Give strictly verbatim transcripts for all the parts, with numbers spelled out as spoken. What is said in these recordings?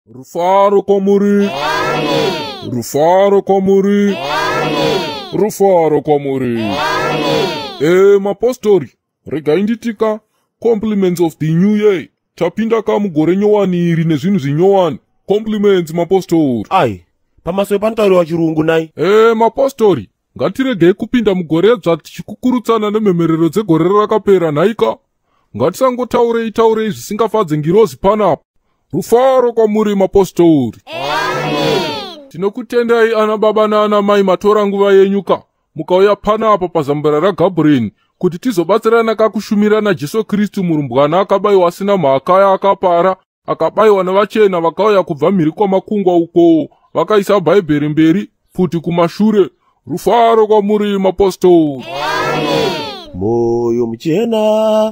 Rufaro komuri. Rufaro komuri. Rufaro komuri. Eh, mapostori. Regainditika. Compliments of the new year. Tapinda kamugore nyowani iri nezvinhu zvinyowani. Compliments mapostori. Ai, pamaswe pantauri wa chirungu nai. Eh, mapostori. Ngatiregei kupinda mugore dzva tichikukurutsana nemhemerero dzegore rakapera nhaika. Ngatisangotaurei taurei zvisingafadze ngirozi panapa. Rufaro kwamuri mapostori. Tinokutendai ana baba naana mai matora nguva yenyuka. Mukauya panapa pazambara raGabriel kuti tizobatsirana kakushumirana Jesu Kristu murumbwana akabayiwa asina mhaka akapara, akabayiwa navachena vakauya kubva mhiri kwamakungwa uko, vakaisa bhaibheri mberi futi kumashure. Rufaro kwamuri mapostori. Moyo mchena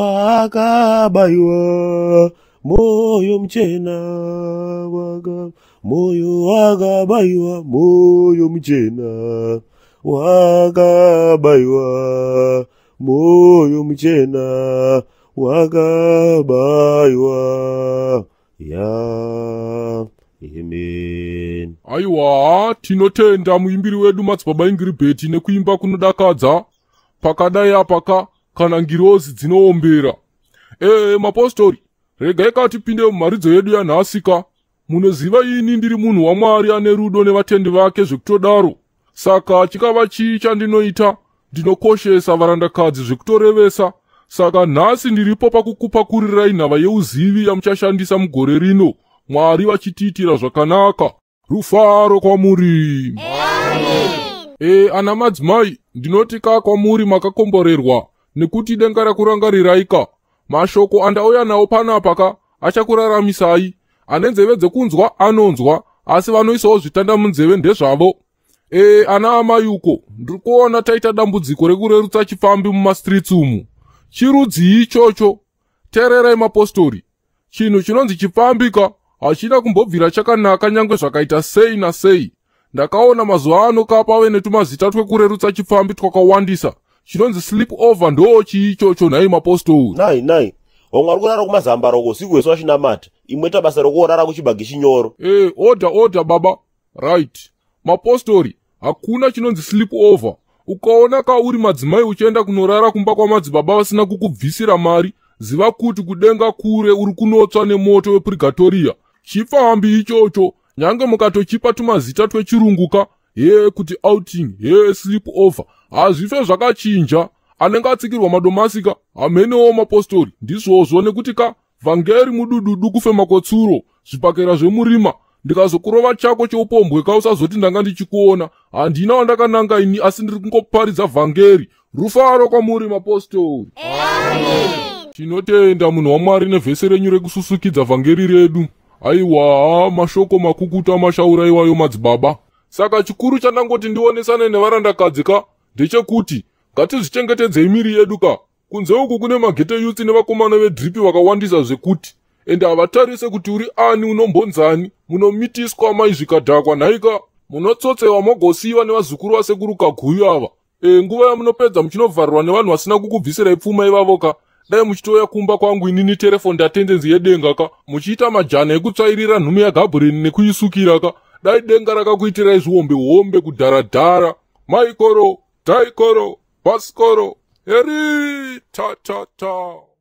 wakabayiwa, moyo mchena waka, moyo wakabayiwa, moyo mchena wakabayiwa, moyo mchena wakabayiwa. Ya, amen. Aiwa, tinotenda muimbiri wedu madzibaba Ingiribheti nekuimba kunodakadza pakadai apaka kana ngirozi dzinoombera. Eh, mapostori, regai katipinde mumharidzo yedu yanhasika. Munoziva ini ndiri munhu waMwari ane rudo nevatendi vake zvekutodaro. Saka chikava chii chandinoita, ndinokoshesa varandakadzi zvekutorevesa. Saka nhasi ndiripo pakukupakurirai nhava yeuzivi yamuchashandisa mugore rino, Mwari vachitiitira zvakanaka. Rufaro kwamuri. E, ana madzimai, ndinotika kwamuri makakomborerwa, nekuti denga rakurangariiraika. Mashoko andauya nawo panapaka achakuraramisai. Ane nzeve dzekunzwa anonzwa, asi vanoisawo zvitanda munzeve ndezvavo. E, ana amayuko, ndirikuona taita dambudziko rekurerutsa chifambi mumastreets umu. Chirudzii ichocho? Tererai mapostori. Chinhu chinonzi chifambika hachina kumbobvira chakanaka nyangwe zvakaita sei nasei. Ndakaona mazuva ano kapave netumazita twekurerutsa chifambi twakawandisa. Chinonzi slip over ndo chii ichocho nhai mapostori. Nai, nai. Omwe arikurara kumazambara uko siku wesu wachinamata. Imweta basa rokuorara kuchibhagi chinyoro. Eh, order, order baba. Right. Mapostori, hakuna chinonzi slip over. Ukaona ka uri madzimai uchienda kunorara kumba kwa madzibaba vasina kukubvisira mari, ziva kuti kudenga kure uri kunotsva nemoto wepurgatoria. Chifambi ichocho, nyange mukatochipa tumazita twechirunguka, ye kuti outing, ye slip over. Hazvife zvakachinja, anenge atsikirwa madomasika, hamenewo mapostori, ndizvozvo nekuti ka vhangeri mudududu kufema kotsuro, zvipakera zvemurima. Ndikazokurova chako cheupombwe ka usazoti ndanga ndichikuona, handina wandakananga ini asi ndiri kungoparidza vhangeri. Rufaro kwamuri mapostori. Tinotenda munhu waMwari nevhese renyu rekususukidza vhangeri redu. Aiwa, mashoko makukuta mashauraiwayo madzibaba. Saka chikuru chandangoti ndionesane nevarandakadzi ka ndechekuti ngatizvichengetedzei miri yedu ka. Kunze uku kune maghetto youth nevakomana vedripi vakawandisa zvekuti ende havatarise kuti uri ani unombonzani, munomitiswa mai zvikadhakwa nhaika, munotsotsewa mogosiyiwa nevazukuru vasekuru kaguyu ava. E, nguva yamunopedza muchinovharirwa nevanhu vasina kukubvisirai pfuma ivavo ka, dai muchitoya kumba kwangu inini telefoni atendenzi yedenga ka, muchiita majana ekutsvairira nhume yaGabriel nekuisukira ka, dai denga rakakuitirai zviombe hombe kudharadhara. Maikoro, taikoro, pasikoro, eri ta ta ta.